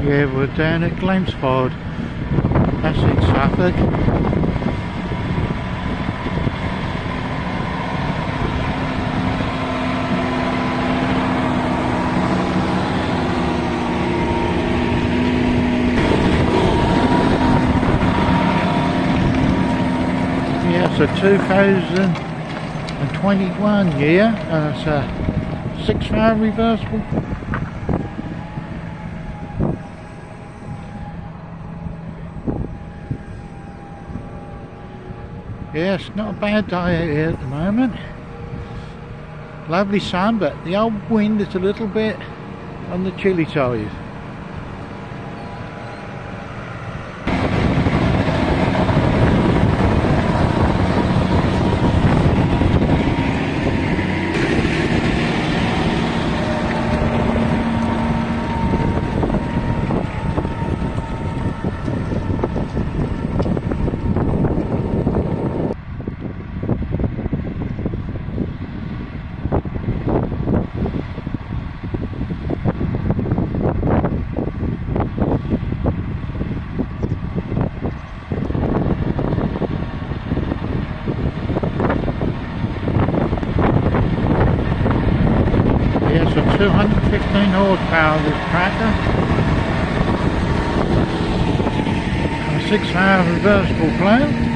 Yeah, we're down at Glamsford. That's in Suffolk. Yeah, it's a 2021 year. It's a 6-hour reversible. Yeah, it's not a bad day here at the moment. Lovely sun, but the old wind is a little bit on the chilly side. Yeah, so 215 horsepower this tractor. A 6-hour reversible plough.